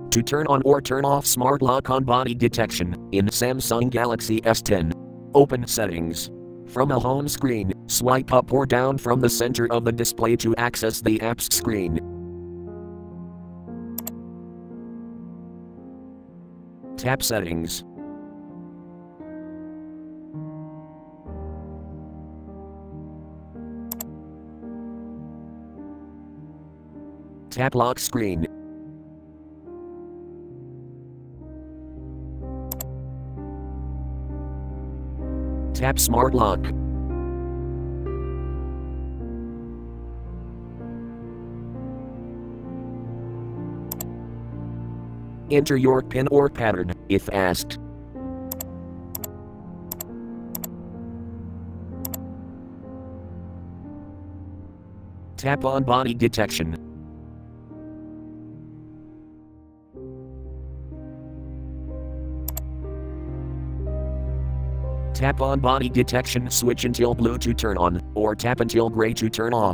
To turn on or turn off smart lock on body detection in Samsung Galaxy S10. Open Settings. From a home screen, swipe up or down from the center of the display to access the apps screen. Tap Settings. Tap Lock Screen. Tap Smart Lock. Enter your PIN or pattern, if asked. Tap on body detection. Tap on body detection switch until blue to turn on, or tap until gray to turn off.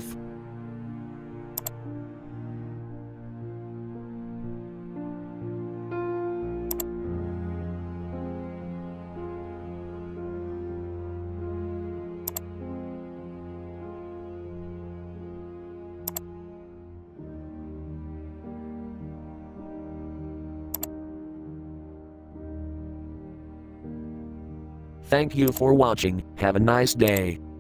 Thank you for watching. Have a nice day.